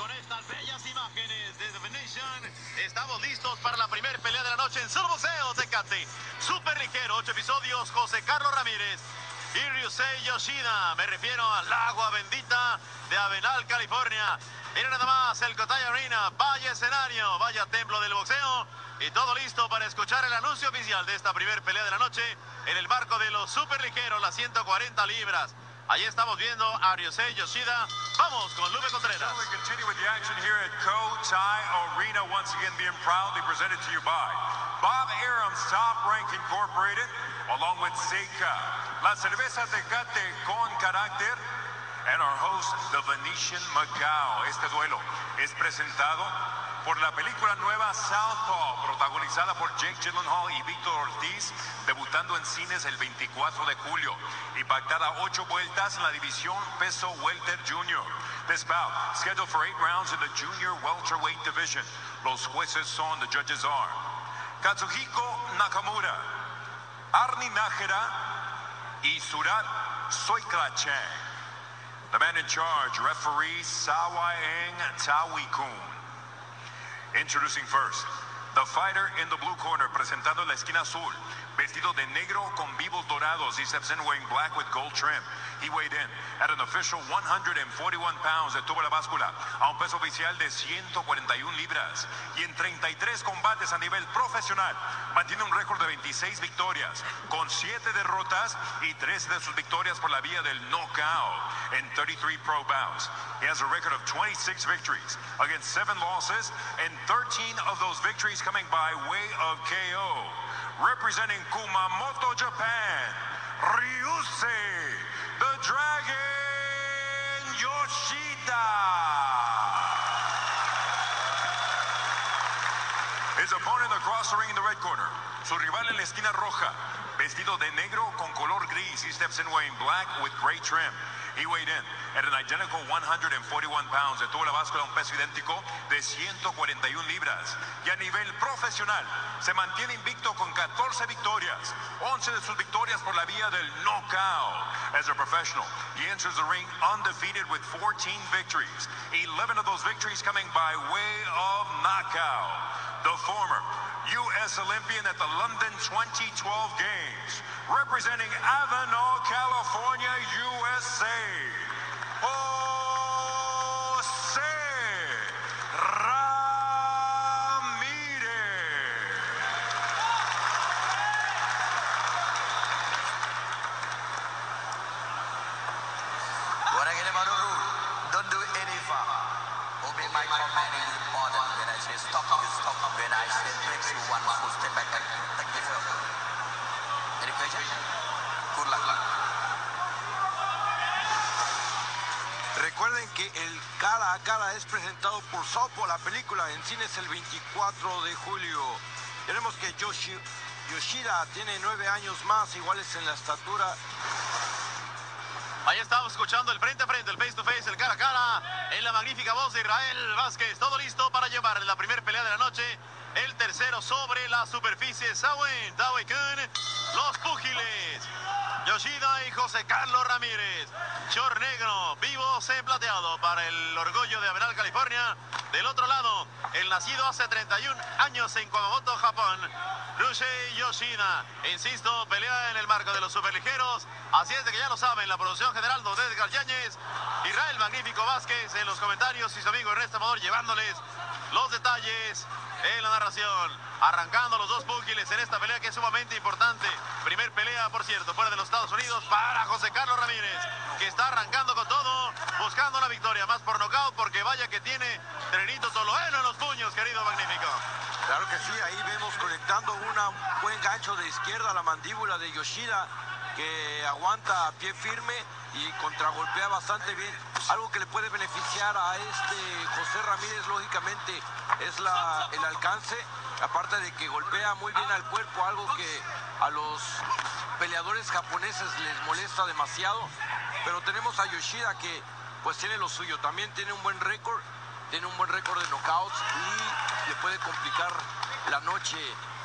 con estas bellas imágenes de The Venetian, estamos listos para la primera pelea de la noche en Solo Boxeo Tecate. Super ligero, 8 episodios, José Carlos Ramírez y Ryusei Yoshida. Me refiero al agua bendita de Avenal, California. Miren nada más, el Cotai Arena, vaya escenario, vaya templo del boxeo. Y todo listo para escuchar el anuncio oficial de esta primera pelea de la noche en el marco de los super ligeros, las 140 libras. Ahí estamos viendo a Ryusei Yoshida. Vamos con Lupe Contreras. We continue with the action here at Cotai Arena, once again being proudly presented to you by Bob Arum's Top Rank Incorporated, along with Seika, La Cerveza Tecate con Carácter, and our host, The Venetian Macao. Este duelo es presentado por la película nueva Southpaw, protagonizada por Jake Gyllenhaal y Víctor Ortiz, debutando en cines el 24 de julio, impactada 8 vueltas en la división peso welter junior. This bout, scheduled for 8 rounds in the junior welterweight division. Los jueces son, the judges are Katsuhiko Nakamura, Arni Nájera y Surat Soiklacheng. The man in charge, referee Sawaeng Tawikun. Introducing first, the fighter in the blue corner, presentando en la esquina azul, vestido de negro con vivos dorados. He steps in wearing black with gold trim. He weighed in at an official 141 pounds, detuvo la báscula a un peso oficial de 141 libras. Y en 33 combates a nivel profesional, mantiene un récord de 26 victorias, con 7 derrotas y 13 de sus victorias por la vía del knockout en 33 pro bouts. He has a record of 26 victories against 7 losses, and 13 of those victories coming by way of KO. Representing Kumamoto, Japan, Ryusei the Dragon Yoshida. His opponent across the ring in the red corner, su rival en la esquina roja, vestido de negro con color gris. He steps in wearing black with gray trim. He weighed in at an identical 141 pounds. Detuvo la báscula a un peso idéntico de 141 libras. Y a nivel profesional, se mantiene invicto con 14 victorias. 11 de sus victorias por la vía del knockout. As a professional, he enters the ring undefeated with 14 victories. 11 of those victories coming by way of knockout. The former U.S. Olympian at the London 2012 Games, representing Avenal, California, USA, José Ramírez. What I get about the rule, don't do any foul. Obey my command is important. When I say stop, you stop. When I say break, you one full step back and take yourself. Any question? Good luck. Recuerden que el cara a cara es presentado por Southpaw, la película en cines el 24 de julio. Tenemos que Yoshida tiene 9 años más, iguales en la estatura. Ahí estamos escuchando el frente a frente, el face to face, el cara a cara, en la magnífica voz de Israel Vázquez. Todo listo para llevar la primera pelea de la noche. El tercero sobre la superficie, Sawaeng Tawikun. Los púgiles, Yoshida y José Carlos Ramírez. Short negro, vivos en plateado para el orgullo de Avenal, California. Del otro lado, el nacido hace 31 años en Kumamoto, Japón, Ryusei Yoshida. Insisto, pelea en el marco de los superligeros. Así es de que ya lo saben, la producción general de Edgar Yáñez, Israel Magnífico Vázquez en los comentarios y su amigo Ernesto Amador llevándoles los detalles en la narración. Arrancando los dos púgiles en esta pelea que es sumamente importante. Primer pelea, por cierto, fuera de los Estados Unidos para José Carlos Ramírez, que está arrancando con todo, buscando una victoria más por nocaut, porque vaya que tiene trenito toloeno en los puños, querido Magnífico. Claro que sí, ahí vemos conectando un buen gancho de izquierda a la mandíbula de Yoshida, que aguanta a pie firme y contragolpea bastante bien. Algo que le puede beneficiar a José Ramírez, lógicamente, es el alcance, aparte de que golpea muy bien al cuerpo, algo que a los peleadores japoneses les molesta demasiado. Pero tenemos a Yoshida que pues tiene lo suyo, también tiene un buen récord de knockouts y le puede complicar la noche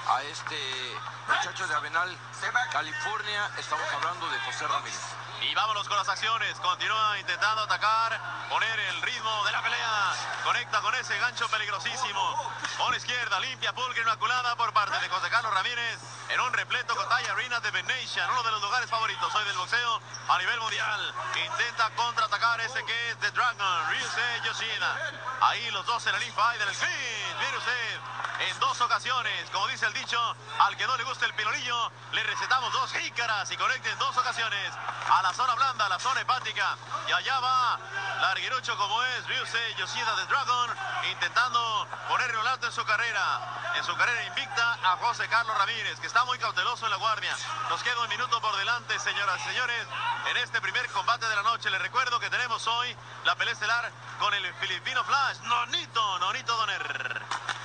a este muchacho de Avenal, California. Estamos hablando de José Ramírez. Y vámonos con las acciones. Continúa intentando atacar, poner el ritmo de la pelea. Conecta con ese gancho peligrosísimo. Por izquierda, limpia, pulcra, inmaculada por parte de José Carlos Ramírez. En un repleto Kotay Arena de Venetian, uno de los lugares favoritos hoy del boxeo a nivel mundial. Intenta contraatacar ese que es The Dragon, Ryusei Yoshida. Ahí los dos en el infight, en el clinch. Mire usted, en dos ocasiones, como dice el dicho, al que no le gusta el pilonillo, le recetamos dos jícaras y conecta en dos ocasiones a la zona blanda, a la zona hepática. Y allá va larguirucho como es Ryusei Yoshida The Dragon, intentando ponerle un alto en su carrera invicta a José Carlos Ramírez, que está muy cauteloso en la guardia. Nos queda un minuto por delante, señoras y señores, en este primer combate de la noche. Les recuerdo que tenemos hoy la pelea estelar con el filipino Flash, Nonito Doner.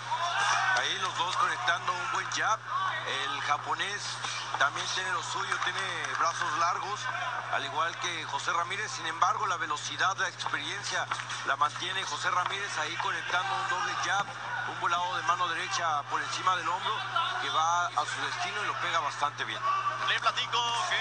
Ahí los dos conectando un buen jab. El japonés también tiene lo suyo, tiene brazos largos, al igual que José Ramírez. Sin embargo, la velocidad, la experiencia la mantiene José Ramírez, ahí conectando un doble jab, un volado de mano derecha por encima del hombro, que va a su destino y lo pega bastante bien. Le platico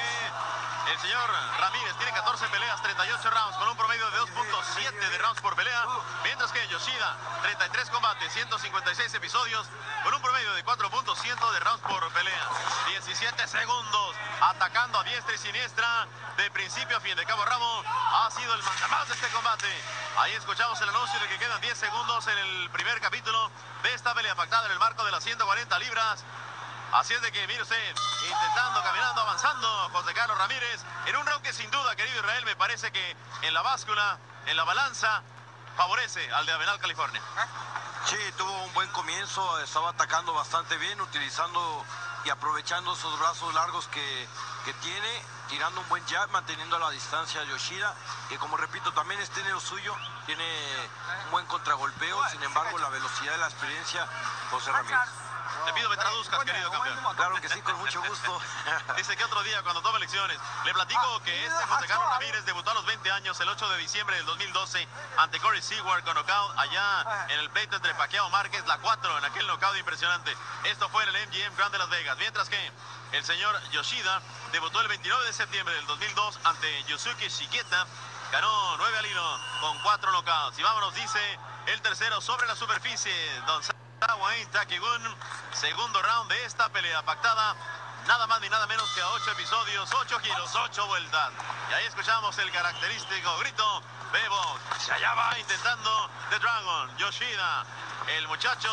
que el señor Ramírez tiene 14 peleas, 38 rounds, con un promedio de 2.7 de rounds por pelea, mientras que Yoshida, 33 combates, 156 episodios, con un promedio de 4.100 de rounds por pelea. 17 segundos, atacando a diestra y siniestra, de principio a fin. De cabo a rabo, ha sido el mandamás de este combate. Ahí escuchamos el anuncio de que quedan 10 segundos en el primer capítulo de esta pelea pactada en el marco de las 140 libras. Así es de que, mire usted, intentando, caminando, avanzando, José Carlos Ramírez, en un round que sin duda, querido Israel, me parece que en la báscula, en la balanza, favorece al de Avenal, California. Sí, tuvo un buen comienzo, estaba atacando bastante bien, utilizando y aprovechando esos brazos largos que tiene, tirando un buen jab, manteniendo la distancia a Yoshida, que como repito, también tiene lo suyo, tiene un buen contragolpeo. Sin embargo, la velocidad y la experiencia, José Ramírez. Te pido que traduzcas, querido campeón. Claro que sí, con mucho gusto. Dice que otro día, cuando tome lecciones, le platico que este José Carlos Ramírez debutó a los 20 años, el 8 de diciembre del 2012, ante Corey Seward con knockout allá en el pleito entre Pacquiao Márquez, la 4, en aquel knockout impresionante. Esto fue en el MGM Grand de Las Vegas. Mientras que el señor Yoshida debutó el 29 de septiembre del 2002 ante Yosuke Shigeta, ganó 9 al hilo con 4 knockouts. Y vámonos, dice el tercero sobre la superficie, Don Wayne Takigun, segundo round de esta pelea pactada, nada más ni nada menos que a 8 episodios, 8 giros, 8 vueltas. Y ahí escuchamos el característico grito Bebo. Allá va intentando The Dragon, Yoshida, el muchacho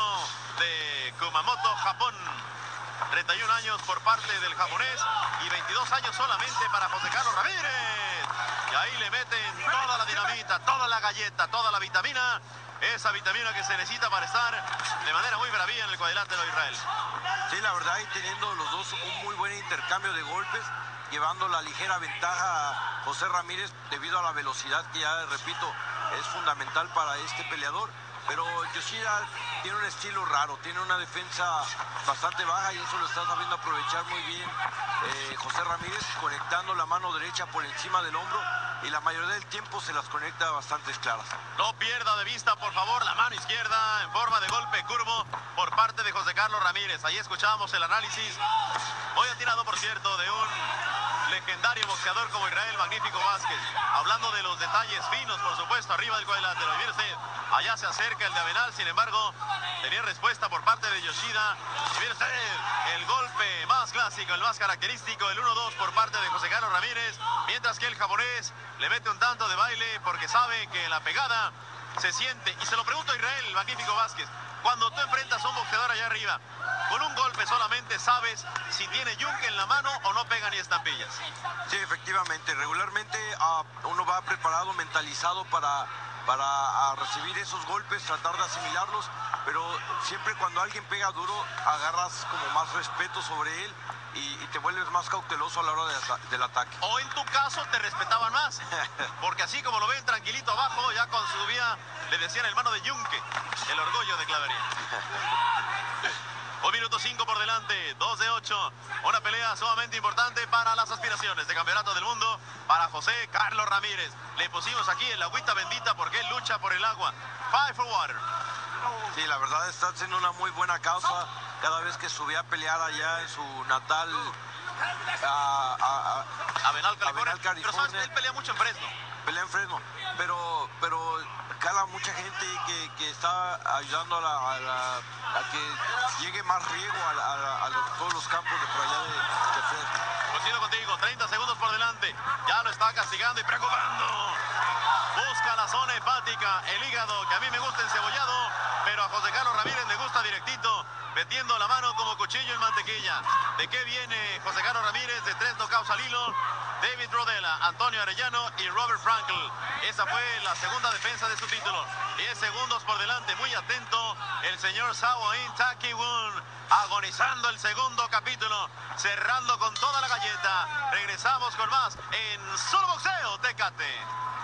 de Kumamoto, Japón. 31 años por parte del japonés y 22 años solamente para José Carlos Ramírez. Y ahí le meten toda la dinamita, toda la galleta, toda la vitamina. Esa vitamina que se necesita para estar de manera muy bravía en el cuadrilátero de Israel. Sí, la verdad, y teniendo los dos un muy buen intercambio de golpes, llevando la ligera ventaja a José Ramírez debido a la velocidad que, ya repito, es fundamental para este peleador. Pero Yoshida tiene un estilo raro, tiene una defensa bastante baja y eso lo está sabiendo aprovechar muy bien José Ramírez, conectando la mano derecha por encima del hombro y la mayoría del tiempo se las conecta bastante claras. No pierda de vista, por favor, la mano izquierda en forma de golpe curvo por parte de José Carlos Ramírez. Ahí escuchamos el análisis, muy atinado, por cierto, de un legendario boxeador como Israel Magnífico Vázquez, hablando de los detalles finos, por supuesto, arriba del cuadrilátero. Mire usted, allá se acerca el de Avenal, sin embargo, tenía respuesta por parte de Yoshida. Y mire usted, el golpe más clásico, el más característico, el 1-2 por parte de José Carlos Ramírez, mientras que el japonés le mete un tanto de baile porque sabe que la pegada se siente. Y se lo pregunto a Israel Magnífico Vázquez, cuando tú enfrentas a un boxeador allá arriba, con un golpe solamente sabes si tiene yunque en la mano o no pega ni estampillas. Sí, efectivamente, regularmente uno va preparado, mentalizado para recibir esos golpes, tratar de asimilarlos, pero siempre cuando alguien pega duro, agarras como más respeto sobre él y te vuelves más cauteloso a la hora del ataque. O en tu caso te respetaban más, porque así como lo ven tranquilito abajo, ya con su vía le decían el mano de yunque, el orgullo de Clavería. 1 minuto 5 por delante, 2 de 8. Una pelea sumamente importante para las aspiraciones de campeonato del mundo para José Carlos Ramírez. Le pusimos aquí el agüita bendita porque él lucha por el agua. Fight for water. Sí, la verdad está haciendo una muy buena causa. cada vez que subía a pelear allá en su natal Avenal, California. Pero sabes, él pelea mucho en Fresno. Pelea en Fresno, pero cala mucha gente que está ayudando a que llegue más riego a todos los campos de por allá de Fresno. Coincido contigo, 30 segundos por delante. Ya lo está castigando y preocupando. Busca la zona hepática, el hígado, que a mí me gusta encebollado, pero a José Carlos Ramírez le gusta directito, metiendo la mano como cuchillo en mantequilla. ¿De qué viene José Carlos Ramírez? De 3 knockouts al hilo. David Rodela, Antonio Arellano y Robert Frankel. Esa fue la segunda defensa de su título. 10 segundos por delante, muy atento el señor Sawoin Takiwun, agonizando el segundo capítulo, cerrando con toda la galleta. Regresamos con más en Solo Boxeo Tecate.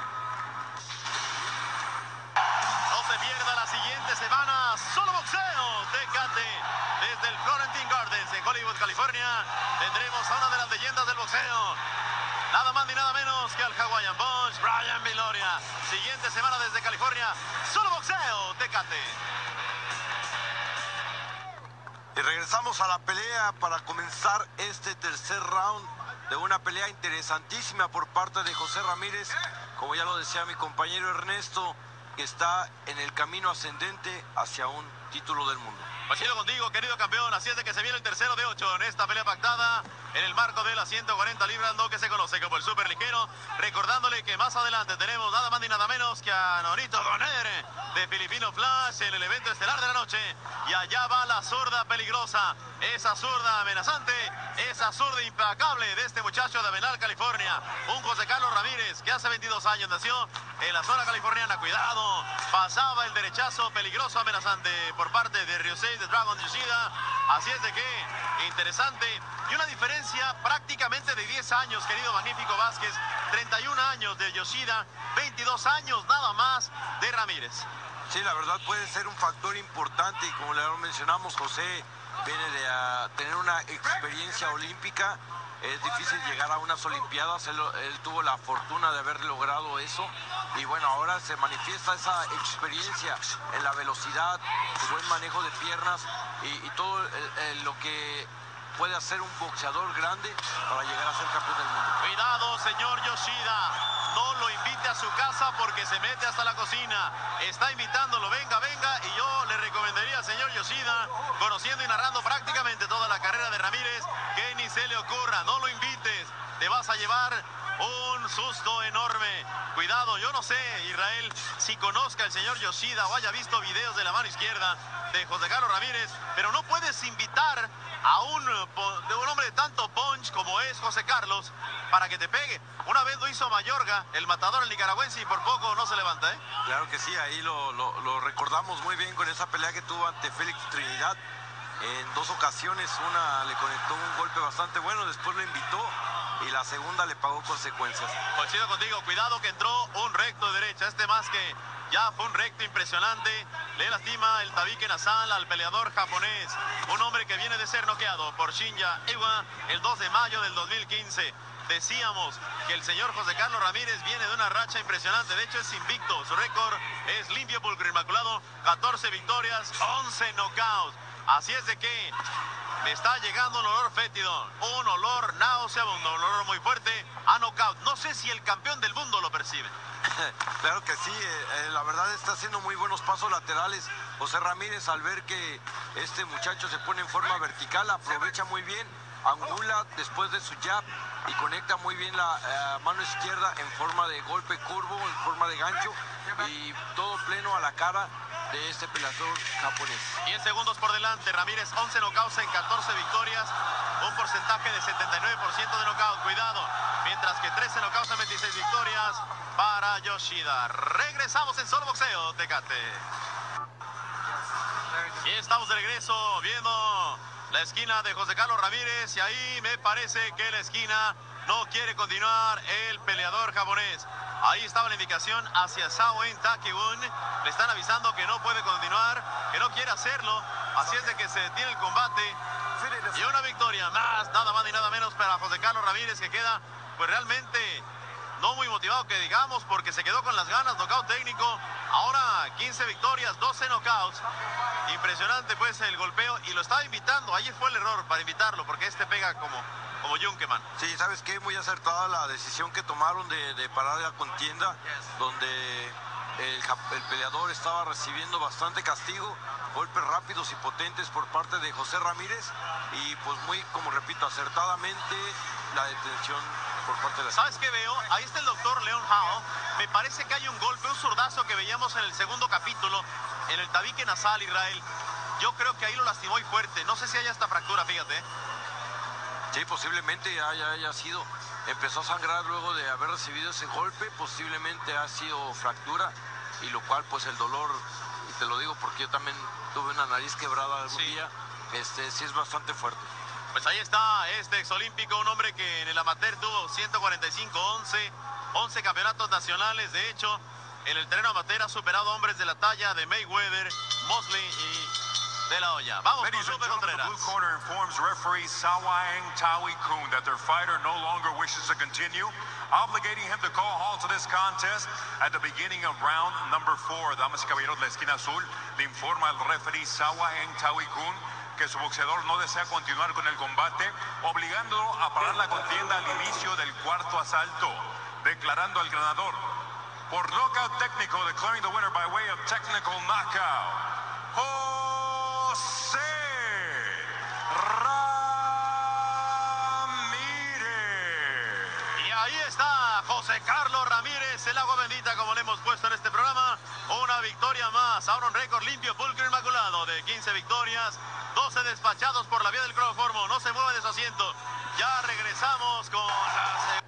No se pierda la siguiente semana, Solo Boxeo Tecate. Desde el Florentine Gardens en Hollywood, California, tendremos a una de las leyendas del boxeo. Nada más ni nada menos que al Hawaiian Punch, Brian Viloria. Siguiente semana desde California, Solo Boxeo Tecate. Y regresamos a la pelea para comenzar este tercer round de una pelea interesantísima por parte de José Ramírez. Como ya lo decía mi compañero Ernesto, que está en el camino ascendente hacia un título del mundo. Coincido contigo, querido campeón, así es de que se viene el tercero de 8 en esta pelea pactada en el marco de las 140 libras, lo que se conoce como el super ligero. Recordándole que más adelante tenemos nada más ni nada menos que a Norito Doner de Filipino Flash en el evento estelar de la noche. Y allá va la zurda peligrosa, esa zurda amenazante, esa zurda implacable de este muchacho de Avenal, California. Un José Carlos Ramírez que hace 22 años nació en la zona californiana. Cuidado, pasaba el derechazo peligroso amenazante por parte de Ryusei de Dragon Yoshida. Así es de que interesante y una diferencia prácticamente de 10 años, querido Magnífico Vázquez. 31 años de Yoshida, 22 años nada más de Ramírez. Sí, la verdad puede ser un factor importante y como le mencionamos, José viene de tener una experiencia olímpica. Es difícil llegar a unas Olimpiadas, él tuvo la fortuna de haber logrado eso y bueno, ahora se manifiesta esa experiencia en la velocidad, su buen manejo de piernas y todo lo que puede hacer un boxeador grande para llegar a ser campeón del mundo. Cuidado, señor Yoshida, no lo invite a su casa porque se mete hasta la cocina. Está invitándolo, venga, venga, y yo le recomendaría al señor Yoshida, conociendo y narrando prácticamente toda la carrera de Ramírez, que ni se le ocurra, no lo invites, te vas a llevar un susto enorme. Cuidado, yo no sé, Israel, si conozca el señor Yoshida o haya visto videos de la mano izquierda de José Carlos Ramírez, pero no puedes invitar a un hombre de tanto punch como es José Carlos para que te pegue. Una vez lo hizo Mayorga, el matador, el nicaragüense, y por poco no se levanta, ¿eh? Claro que sí, ahí lo recordamos muy bien con esa pelea que tuvo ante Félix Trinidad. En 2 ocasiones, una le conectó un golpe bastante bueno, después lo invitó y la segunda le pagó consecuencias. Coincido contigo, cuidado que entró un recto de derecha, más que ya fue un recto impresionante, le lastima el tabique nasal al peleador japonés, un hombre que viene de ser noqueado por Shinya Iwa el 2 de mayo del 2015. Decíamos que el señor José Carlos Ramírez viene de una racha impresionante, de hecho es invicto, su récord es limpio, pulcro, inmaculado, 14 victorias, 11 knockouts. Así es de que me está llegando un olor fétido, un olor nauseabundo, un olor muy fuerte a knockout. No sé si el campeón del mundo lo percibe. Claro que sí, la verdad está haciendo muy buenos pasos laterales. José Ramírez, al ver que este muchacho se pone en forma vertical, aprovecha muy bien, angula después de su jab y conecta muy bien la mano izquierda en forma de golpe curvo, en forma de gancho y todo pleno a la cara de este peleador japonés. 10 segundos por delante, Ramírez 11 knockouts en 14 victorias, un porcentaje de 79% de knockout, cuidado, mientras que 13 knockouts en 26 victorias para Yoshida. Regresamos en Solo Boxeo Tecate. Y estamos de regreso viendo la esquina de José Carlos Ramírez y ahí me parece que la esquina no quiere continuar el peleador japonés. Ahí estaba la indicación hacia Sawoin Takiwun. Le están avisando que no puede continuar, que no quiere hacerlo. Así es de que se detiene el combate. Y una victoria más, nada más ni nada menos para José Carlos Ramírez, que queda pues realmente no muy motivado que digamos, porque se quedó con las ganas, nocaut técnico. Ahora 15 victorias, 12 knockouts. Impresionante pues el golpeo y lo estaba invitando. Ayer fue el error para invitarlo porque este pega como Junkerman. Sí, ¿sabes qué? Muy acertada la decisión que tomaron de parar la contienda, donde el peleador estaba recibiendo bastante castigo, golpes rápidos y potentes por parte de José Ramírez y pues muy, como repito, acertadamente la detención por parte de la... ¿Sabes qué veo? Ahí está el doctor Leon Hao. Me parece que hay un golpe, un zurdazo que veíamos en el segundo capítulo, en el tabique nasal, Israel. Yo creo que ahí lo lastimó y fuerte. No sé si hay esta fractura, fíjate. Sí, posiblemente haya sido. Empezó a sangrar luego de haber recibido ese golpe, posiblemente ha sido fractura, y lo cual pues el dolor, y te lo digo porque yo también tuve una nariz quebrada algún día, sí es bastante fuerte. Pues ahí está este exolímpico, un hombre que en el amateur tuvo 11 campeonatos nacionales. De hecho, en el terreno amateur ha superado hombres de la talla de Mayweather, Mosley y De La Hoya. Vamos con Ladies and Lupe gentlemen, the Contreras. blue corner informs referee Sawaeng Tawi Kun that their fighter no longer wishes to continue, obligating him to call halt to this contest at the beginning of round number 4. Damas y caballeros, la esquina azul le informa al referee Sawaeng Tawi Kun que su boxeador no desea continuar con el combate, obligándolo a parar la contienda al inicio del cuarto asalto, declarando al ganador por knockout técnico, declaring the winner by way of technical knockout, José Ramírez. Y ahí está José Carlos Ramírez, el agua bendita como le hemos puesto en este programa. Una victoria más, ahora un récord limpio, pulcro inmaculado de 15 victorias, 12 despachados por la vía del cloroformo. No se mueve de su asiento. Ya regresamos con la...